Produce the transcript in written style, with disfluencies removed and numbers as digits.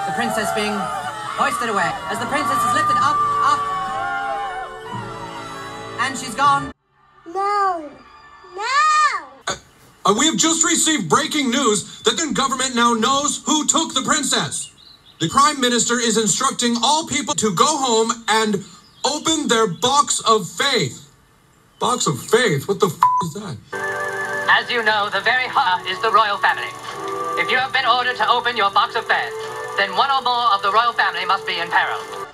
The princess being hoisted away. As the princess is lifted up, and she's gone. No. We have just received breaking news that the government now knows who took the princess. The Prime Minister is instructing all people to go home and open their box of faith. Box of faith? What the is that? As you know, the very heart is the royal family. If you have been ordered to open your box of faith, then one or more of the royal family must be in peril.